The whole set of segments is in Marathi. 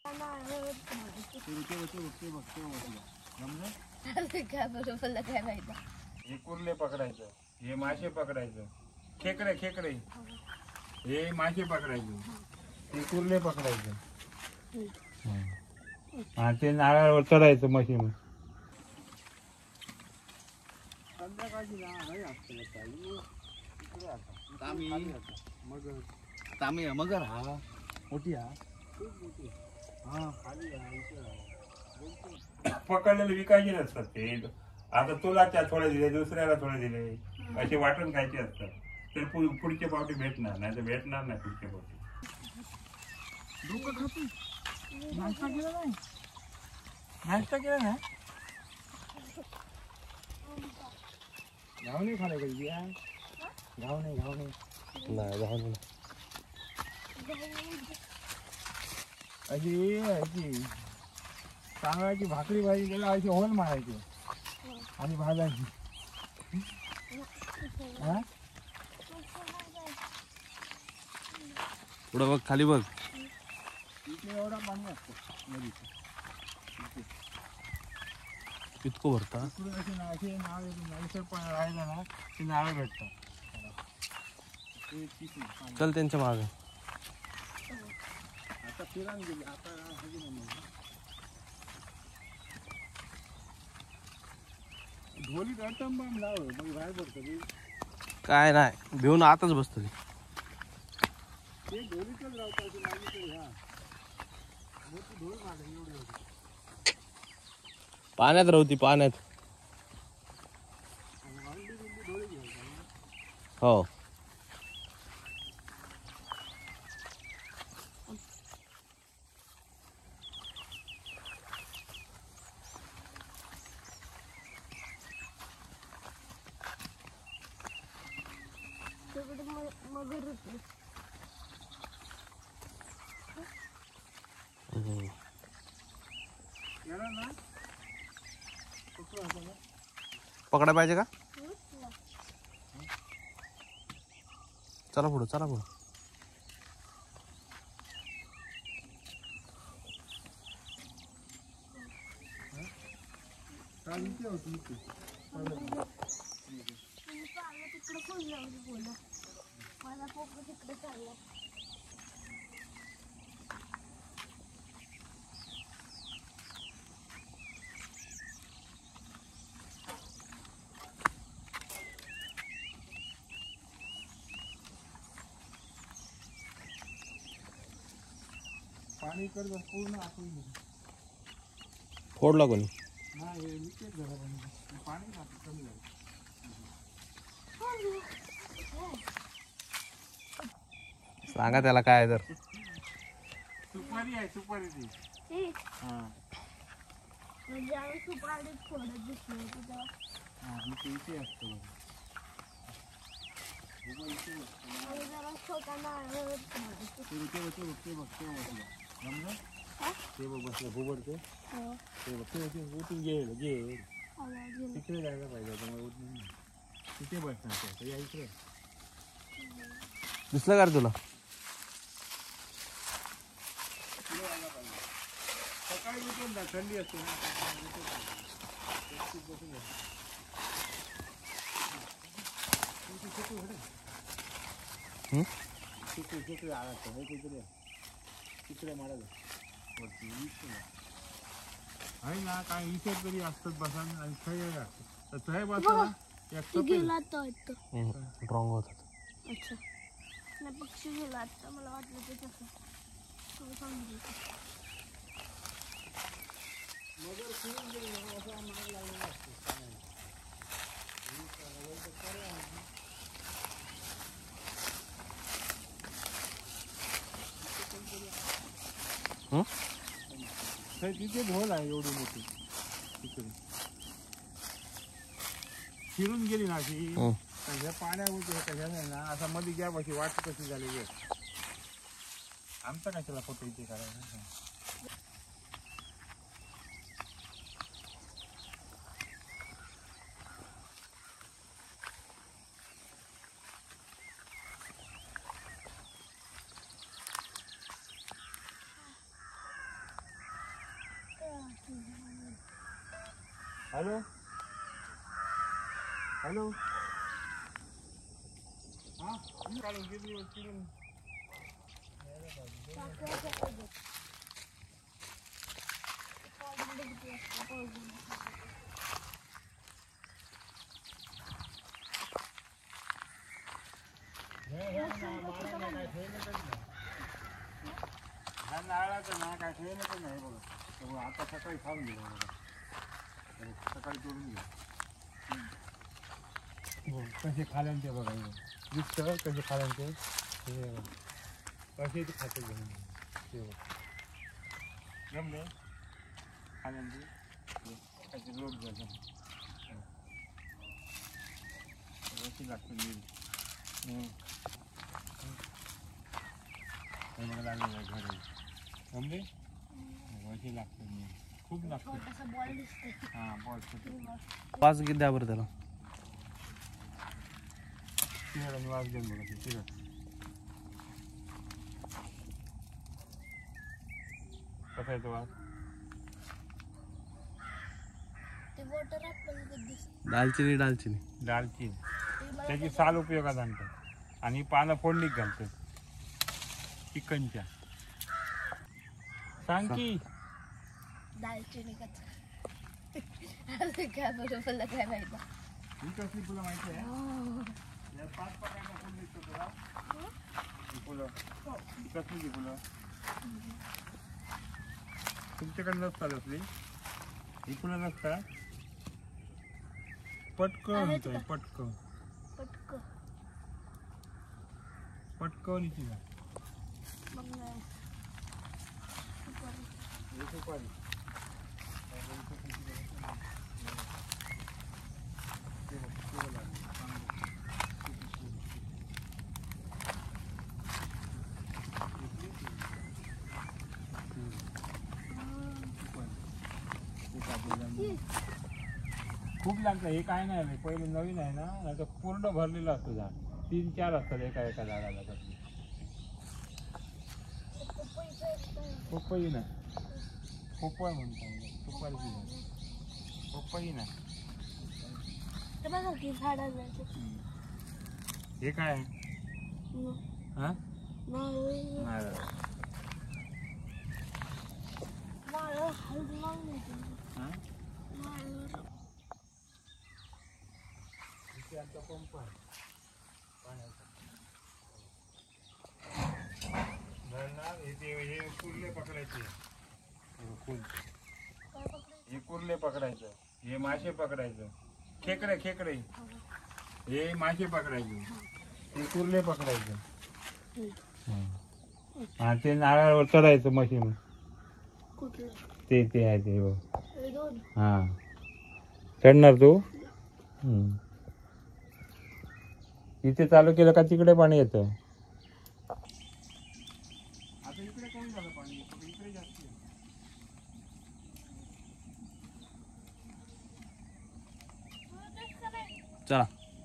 हे कुर्ले पकडायचं, हे मासे पकडायचं, खेकडे खेकडे हे मासे पकडायचे, हे कुर्ले पकडायचं. हा ते नारळावर चढायचं मशीन. मगर हा मोठी पकडलेले विकायचे नसतात ते. आता तुला त्या थोडे दिले, दुसऱ्याला थोडे दिले, असे वाटून खायचे असतात. तर पुढचे पावटे भेटणार नाही, तर भेटणार नाही पुढचे पावटे. नाश्ता केला नाही, नाश्ता केला ना, घाव नाही खाला कधी, घाव नाही घाव नाही घाव नाही. अशी तांदळाची भाकरी भाजी केला, अशी होल मारायची आणि भाजायची. पुढं बघ, खाली बघ, इथे एवढा पाणी असतो नदीचं. इतकं भरता. असे नाव नैसर पण राहिलं ना ते नारळ भेटतात. चल त्यांच्या मागे. आता फिरायला गेले, आता ढोलीत अटम बाम लाव, मग बाहेर पडतं काय नाही, भिवून आताच बसतो ते ढोलीतच राहतात. ह्या मोठी ढोल मागे एवढी होती, पाण्यात राहती, पाण्यात. हो पकडा पाहिजे का? चला पुढं, चला पुढं. पाणी करत पूर्ण आपण फोडला कोणी? पाणी कमी झालं. सांगा त्याला काय तर. सुपारी आहे, सुपारी ती. इथे असतो ते बघ बसलं भोबडते, ते बघ ते उठून गेलं घे, तिकडे जायला पाहिजे होतं, उठून तिथे बसणार ते. या इकडे दिसलं का रे तुला? सकाळी उठून जा, थंडी असते ना. तिकडे आला तिकडे मारायला वरती आहे ना. काय इथे तरी असतात बसा आणि थय असतात, तर थय बसा रॉंग होत. अच्छा नाही, पक्षी गेला आता, मला वाटलं ते तसं मगर फिरून गेली ना, असा माग लागलेला असतो. तिथे ढोल आहे एवढी मोठी, तिकडे फिरून गेली ना अशी. ह्या पाण्या होते कशा नाही ना, असा मध्ये घ्या बशी वाट कशी झाली. आमचा कशाला फोटो इथे काढायचा. हॅलो हॅलो हा काढून किती चिरून नारळाचं ना काय ठेवलं पण नाही बघा त्यामुळे आता सकाळी खाऊन गेलो बघा सकाळी तोडून गेलो कसे खाल्यान ते बघा दिसतं कसे खाल्यान ते कसे ते खाते घेऊन ते जमले खाल्यान ते कसे रोग झाले कशी लागते मला लागले घरी जमले कशी लागते खूप लागते हां बॉल पाच किती द्या बरं त्याला तिघांनी वाज देऊन बघा ते तिघ कसा येतो वाज दालचिनी दालचिनी दालचिनी त्याची साल उपयोगात आणतात आणि पानं फोडणीत घालतात चिकनच्या सांग की दालचिनी काय बरोबर काय माहिती ही कसली फुलं माहिती आहे या 5 प्रकारच्या फुलं दिसतो तुला ही फुलं कसली ती फुलं तुमच्याकडे नसतात असली ही फुलं नसतात पटकन होतोय पटकन पटकन पटकवणीची ना मग नाही. सुपारी खूप लागतं हे काय नाही पहिले नवीन आहे ना नाही तर पूर्ण भरलेलं असतं झाड 3-4 असतात एका एका झाडाला कसली पपई ना पपई म्हणतात सुपारीची झाड पपई ना ते बघा की झाडाला हे काय आहे हा नारळ नारळ नारळ हळद लावून हा नारळ इथे आमचा पंप आहे पाण्याचा धरणार हे कुर्ले पकडायचे हे कुर्ले पकडायचं हे मासे पकडायचं खेकडे खेकडे हे मासे पकडायचे हे कुर्ले पकडायचं हा ते नारळावर चढायचं मशीन कुठलं ते आहे ते बघ हे दोन हा चढणार तू इथे चालू केलं का तिकडे पाणी येतं आता इकडे कमी झालं पाणी इकडे जास्त चला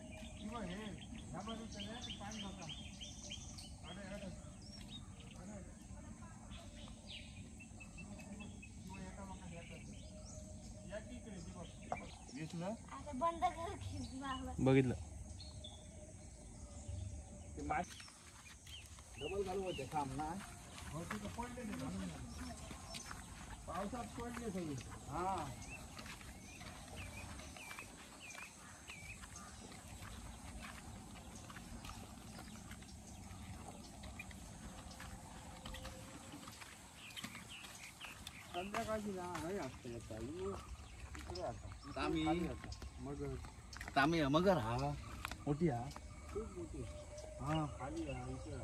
आता बंद कर की बाबा. बघितलं डबल घालू होते काम ना पडले पावसात पडले सगळे हा संध्याकाळची ना हे असते इकडे आता आम्ही मगर हा मोठी हा खूप मोठी हा खाली इकडे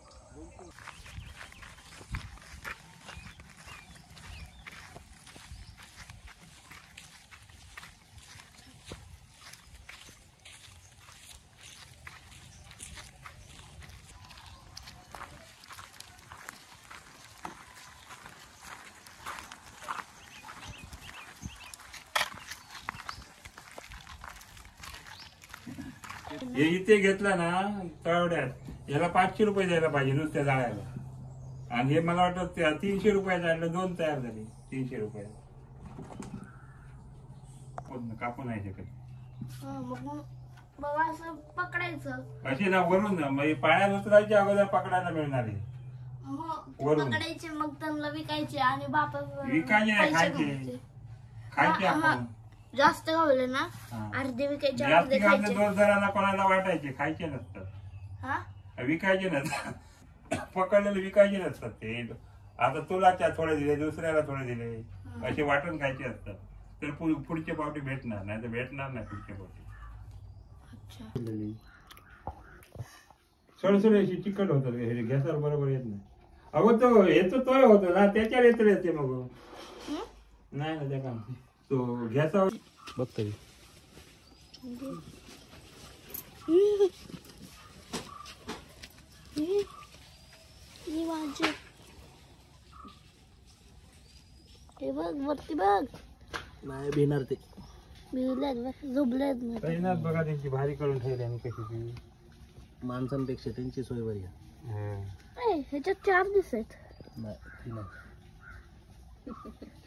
हे इथे घेतला ना तळवड्यात याला 500 रुपये द्यायला पाहिजे नुसत्या जाळ्याला आणि हे मला वाटतं 300 रुपयाचं आणलं 2 तयार झाले 300 रुपये कापू नाही शकत. मग बाबा असं पकडायचं. अशी ना वरून ना म्हणजे पाण्यात उतरायच्या अगोदर पकडायला मिळणार आहे. मग वरून. पकडायचे मग त्यांना विकायचे आणि बापा विकायचे नाही, पैसे खायचे. कमवायचे. खायचे आपण. जास्त गावले ना हा. अर्धे विकायचे जास्त अर्धे आपले खायचे. दोन जणांना कोणाला वाटायचे, खायचे नसतात, हा विकायचे नसतात. पकडलेले विकायचे नसतात ते. आता तुला त्या थोडे दिले, दुसऱ्याला थोडे दिले, असे वाटून खायचे असतात. तर पुढचे पावटी भेटणार नाही तर भेटणार नाही पुढचे पावटी. सळसळ अशी चिकट होतात हे गॅसवर बरोबर येत नाही. अगो तो येतो तोय होतो ना त्याच्यावर येते मग. नाही ना त्या काम तो गॅसावर बघ तरी ही माझी. हे बघ वरती बघ. नाही भिणार ते. भिजल्यात बघ, झोपल्यात ना. तैनात बघा त्यांची भारी करून ठेवली आणि कशी ती. माणसांपेक्षा त्यांची सोय बरी आहे. ह्याच्यात 4 दिसत. नाही ती नाही.